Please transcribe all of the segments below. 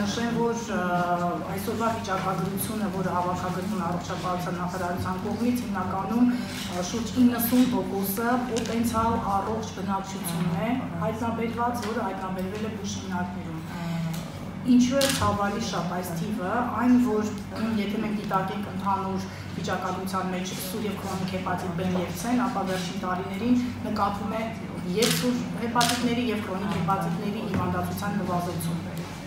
նշեմ, որ այսօրվա վիճակագրությունը, որը հավաքագրվում է առողջապահության նախարարության կողմից, հիմնականում շուրջ 90%-ը պոտենցիալ առողջ բնակչությունն է հայտնաբերված, որը հայտնաբերվել է բուժօրինակներում։ Ինչու է ցավալի շատ այս թիվը, այն որ եթե մենք դիտարկենք ընդհանուր վիճակագրության մեջ սուր և քրոնիկ հեպատիտ B-ն և C-ն, ապա վերջին տարիներին նկատվում է և սուր հեպատիտների և քրոնիկ հեպատիտների հիվանդացության նվազեցում։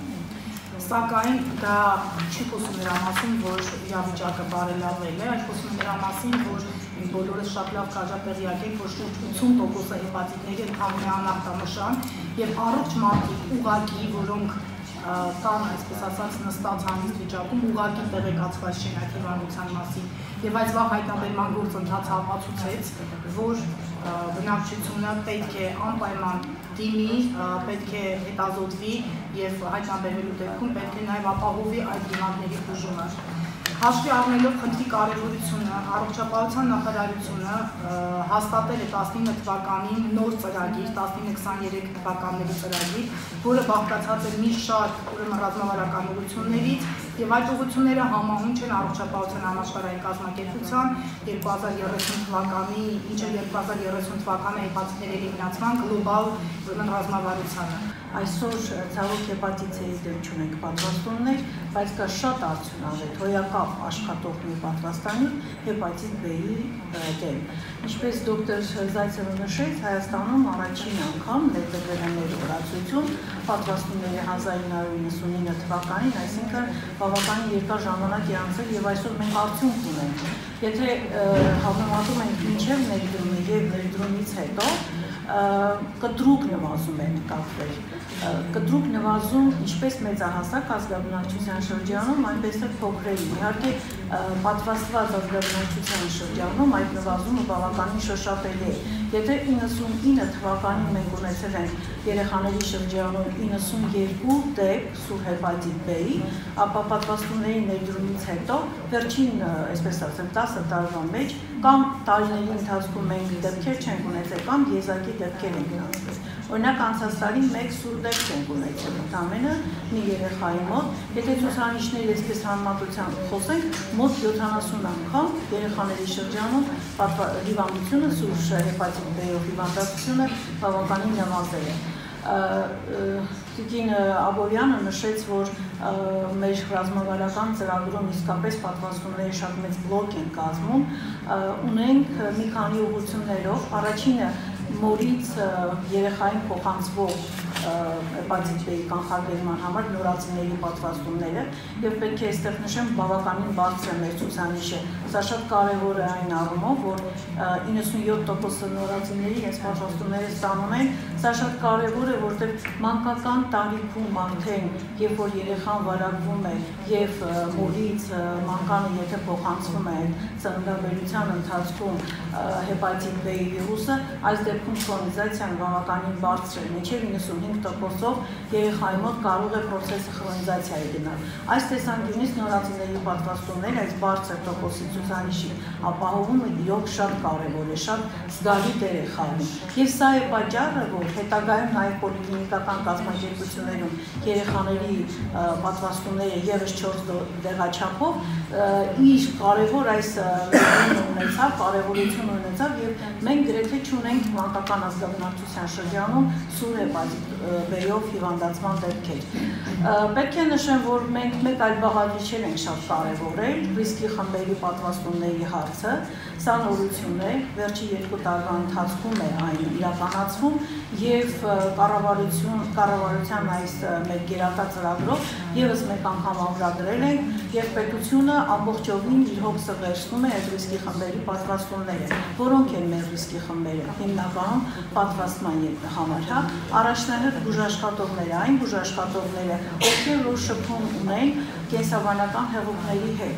Սակայն դա չի խոսում նրա մասին, որ իրավիճակը բարելավել է, այլ խոսում նրա մասին, որ բոլորս շատ լավ կարժատեղյակ ենք, որ շուրջ 80% հեպատիտների ընդհանուր անախտանշան և առողջ մարդիկ ուղղակի, որոնք կան, այսպես ասած, նստած հանգիստ վիճակում, ուղղակի տեղեկացված չեն այդ հիվանդության մասին։ Եվ այս վաղ հայտնաբերման գործընթացը ապացուցեց, որ բնակչությունը պետք է անպայման դիմի, պետք է հետազոտվի և հայտնաբերվելու դեպքում պետք է նաև ապահովի այդ դիմակների բուժումը։ Հաշվի առնելով խնդրի կարևորությունը, առողջապահության նախարարությունը հաստատել է 19 թվականին նոր ծրագիր, 1923 թվականների ծրագիր, որը բաղկացած է մի շարք ռազմավարական ուղղություններից և այդ ուղղությունները համահունչ են առողջապահության համաշխարհային կազմակերպության 2030 թվականի, ինչը 2030 թվականի հեպատիտների էլիմինացման գլոբալ ռազմավարությանը։ Այսօր ցավոք հեպատիտ C-ի դեմ չունենք պատվաստումներ, բայց կա շատ արդյունավետ հոյակապ աշխատող մի պատվաստանյութ հեպատիտ B-ի դեմ։ Ինչպես դոկտոր Զայցևը նշեց, Հայաստանում առաջին անգամ ներդրվել է մեր օրացույցում պատվաստումների 1999 թվականին, այսինքն բավականին երկար ժամանակ է անցել և այսօր մենք արդյունք ունենք։ Եթե համեմատում ենք մինչև ներդրումը և ներդրումից հետո, կտրուկ նվազում է նկատվել։ Կտրուկ նվազում ինչպես մեծահասակ ազգաբնակչության շրջանում, այնպես էլ փոքրերի։ Իհարկե պատվաստված ազգաբնակչության շրջանում այդ նվազումը բավականին շոշափելի է։ Եթե 99 թվականին մենք ունեցել ենք երեխաների շրջանում 92 դեպք սուր հեպատիտ B-ի, ապա պատվաստումների ներդրումից հետո վերջին, այսպես ասեմ, 10 տարվա մեջ կամ տարիների ընթացքում մենք դեպքեր չենք ունեցել կամ եզակի դեպքեր ենք ունեցել։ Օրինակ անցած տարի մեկ սուր դեպք ենք ունեցել ընդամենը մի երեխայի մոտ, եթե ցուցանիշների այսպես համեմատությամբ խոսենք, մոտ 70 անգամ երեխաների շրջանում հիվանդությունը սուր հեպատիտ B-ով հիվանդացությունը բավականին նվազել է։ Տիկին Աբովյանը նշեց, որ մեր ռազմավարական ծրագրում իսկապես պատվաստումների շատ մեծ բլոկ են կազմում, ունենք մի քանի ուղղություններով, առաջինը մորից երեխային փոխանցվող հեպատիտ B-ի կանխարգելման համար նորածինների պատվաստումները և պետք է այստեղ նշեմ բավականին բարձր է մեր ցուցանիշը։ Սա շատ կարևոր է այն առումով, որ 97% նորածինների այս պատվաստումները ստանում են։ Սա շատ կարևոր է, որտեղ մանկական տարիքում արդեն, երբ որ երեխան վարակվում է և մորից մանկանը եթե փոխանցվում է ծննդաբերության ընթացքում հեպատիտ B-ի վիրուսը, այս դեպքում քրոնիզացիան բավականին բարձր է, մինչև 95%-ով երեխայի մոտ կարող է պրոցեսը քրոնիզացիայի գնալ։ Այս տեսանկյունից նորածինների պատվաստումները այս բարձր տոկոսի ցուցանիշի ապահովումը իրոք շատ կարևոր է, շատ զգալի դեր է խաղում։ Եվ սա է պատճառը, որ հետագայում նաև պոլիկլինիկական կազմակերպություններում երեխաների պատվաստումները ևս 4 դեղաչափով իր կարևոր այս կարևորություն ունեցավ և մենք գրեթե չունենք մանկական ազգաբնակչության շրջանում սուր հեպատիտ B-ով հիվանդացման դեպքեր։ Պետք է նշեմ, որ մենք մեկ այլ բաղադրիչեր ենք շատ կարևորել ռիսկի խմբերի պատվաստումների հարցը, սա նորություն է, վերջի 2 տարվա ընթացքում է այն իրականացվում և կառավարության այս մեր գերատա ծրագրով ևս մեկ անգամ ամրագրել ենք և պետությունը ամբողջովին իր հոգսը վերցնում է այդ ռիսկի խմբերի պատվաստումները, որոնք են մեր ռիսկի խմբերը, հիմնականում պատվաստման համար, առաջնահերթ բուժաշխատողները, այն բուժաշխատողները, ովքեր որ շփում ունեն կենսաբանական հեղուկների հետ։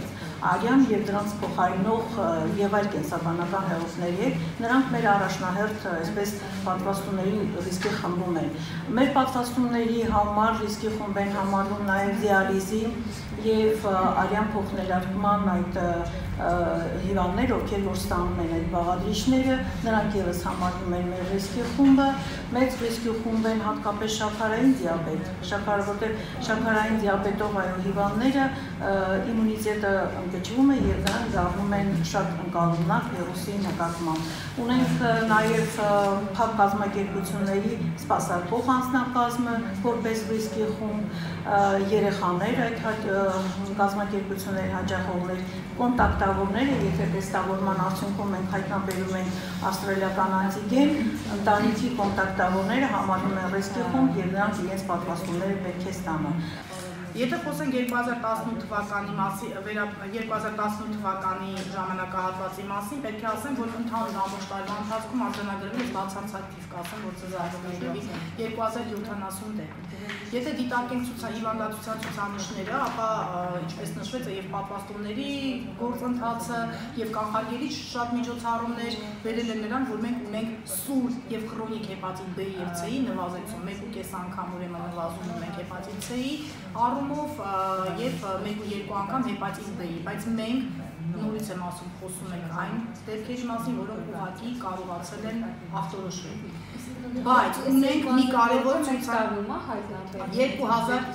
արյան եւ դրանց փոխարինող եւ այլ կենսաբանական հեղուկների հետ, նրանք մեր առաջնահերթ այսպես պատվաստումների ռիսկի խմբում են։ Մեր պատվաստումների համար ռիսկի խումբ են համարվում նաեւ դիալիզի եւ արյան փոխներարկման այդ հիվանդներ, ովքեր որ ստանում են այդ բաղադրիչները, նրանք եւս համարվում են մեր ռիսկի խումբը, մեծ ռիսկի խումբ են հատկապես շաքարային դիաբետ, որտեղ շաքարային դիաբետով հիվանդները իմունիտետը ընկճվում է եւ նրանք դառնում են շատ ընկալունակ վիրուսի նկատմամբ։ Ունենք նաեւ փակ կազմակերպությունների սպասարկող անձնակազմը, որպես ռիսկի խումբ, երեխաներ այդ կազմակերպությունների հաճախողներ, կոնտակտավորները, եթե տեստավորման արդյունքում մենք հայտնաբերում ենք ավստրալիական անտիգեն, ընտանիքի կոնտակտավորները համարվում են ռիսկի խումբ եւ նրանք իրենց պատվաստումները պետք է ստանան։ Եթե խոսենք 2018 թվականի մասին, 2018 թվականի ժամանակահատվածի մասին, պետք է ասեմ, որ ընդհանուր ամբողջ տարվա ընթացքում արձանագրվել բացարձակ թիվ կասեմ, որ ծզարումների 2070 դեպք։ Եթե դիտարկենք հիվանդացության ցուցանիշները, ապա ինչպես նշվեց եւ պատվաստումների գործընթացը եւ կանխարգելիչ շատ միջոցառումներ վերել են նրան, որ մենք ունենք սուր եւ քրոնիկ հեպատիտ B եւ C-ի նվազեցում, 1.5 անգամ ուրեմն նվազում ունենք հեպատիտ C-ի առումով եւ 1-2 անգամ հեպատիտ B-ի, բայց մենք նորից եմ ասում, խոսում ենք այն դեպքերի մասին, որոնք ուղղակի կարողացել են ախտորոշվել։ Բայց ունենք մի կարևոր ցուցարում, 2000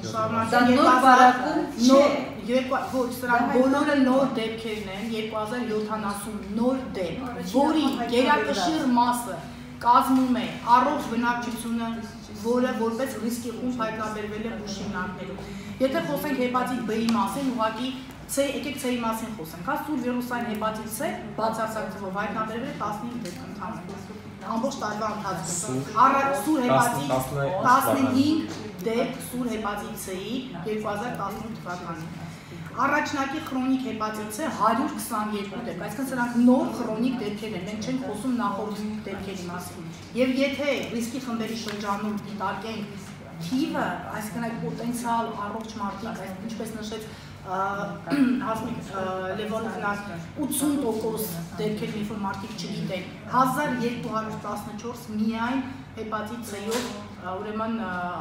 ոչ, սրանք բոլորը նոր դեպքերն են, 2070 նոր դեպք, որի գերակշիռ մասը կազմում է առողջ բնակչությունը, որը որպես ռիսկի խումբ հայտնաբերվել է բուժիմնարկներում։ Եթե խոսենք հեպատիտ B-ի մասին, ուղղակի եկեք C-ի մասին խոսենք, սուր վիրուսային հեպատիտ C բացարձակ թվով հայտնաբերվել է 15 դեպք ընդհանուր ամբողջ տարվա ընթացքում։ Սուր հեպատիտ 15 դեպք սուր հեպատիտ C-ի 2018 թվականին։ Առաջնակի քրոնիկ հեպատիտ C 122 դեպք, այսինքն սրանք նոր քրոնիկ դեպքեր են, մենք չենք խոսում նախորդ դեպքերի մասին։ Եւ եթե ռիսկի խմբերի շրջանում դիտարկենք թիվը, այսինքն այդ պոտենցիալ առողջ մարդիկ, ինչպես նշեց Հասմիկ Լևոնովն 80% դեպքերն ինչ որ մարդիկ չգիտեն, 1214 միայն հեպատիտ C-ով ուրեմն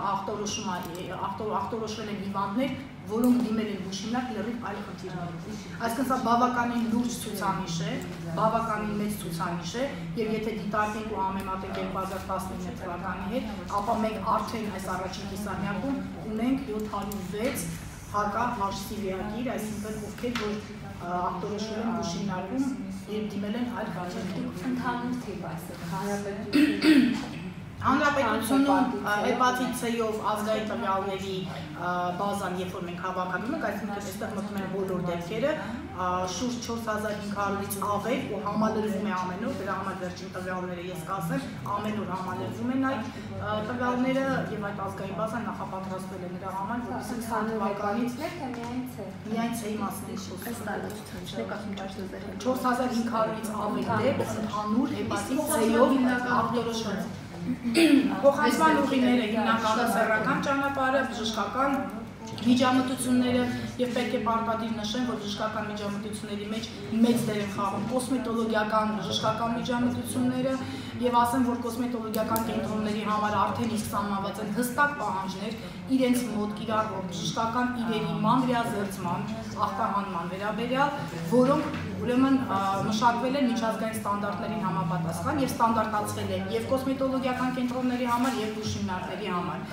ախտորոշվել են հիվանդներ, որոնք դիմել են բուժիմնարկ լրիվ այլ խնդիրներով։ Այսինքն սա բավականին լուրջ ցուցանիշ է, բավականին մեծ ցուցանիշ է, եւ եթե դիտարկենք ու համեմատենք 2019 թվականի հետ, ապա մենք արդեն այս առաջին կիսամյակում ունենք 706 հակահաշտիվյակիր, այսինքն ովքեր որ ախտորոշվել են բուժիմնարկում եւ դիմել են այլ խնդիրներ։ Ընդհանուր թիվ այսօր Հանրապետությունում հեպատիտ C-ով ազգային տվյալների բազան, երբ որ մենք հավաքանում ենք, այսինքն այստեղ մտնում են բոլոր դեպքերը, շուրջ 4500-ից ավել ու համալրվում է ամեն օր, դրա համար վերջին տվյալները ես կասեմ, ամեն օր համալրվում են այդ տվյալները եւ այդ ազգային բազան նախապատրաստվել է նրա համար, որովհետեւ թվականից միայն C-ի մասն է խոսքը։ 4500-ից ավել դեպք ընդհանուր հեպատիտ C-ով ախտորոշվել։ Փոխանցման ուղիները հիմնականում սեռական ճանապարհը, բժշկական միջամտությունները եւ պետք է պարտադիր նշեմ, որ բժշկական միջամտությունների մեջ մեծ դեր են խաղում կոսմետոլոգիական բժշկական միջամտությունները եւ ասեմ, որ կոսմետոլոգիական կենտրոնների համար արդեն իսկ սահմանված են հստակ պահանջներ իրենց մոտ կիրառվող բժշկական իրերի մանրեազերծման, ախտահանման վերաբերյալ, որոնք ուրեմն մշակվել են միջազգային ստանդարտներին համապատասխան եւ ստանդարտացվել են եւ կոսմետոլոգիական կենտրոնների համար եւ բուժիմնարկների համար։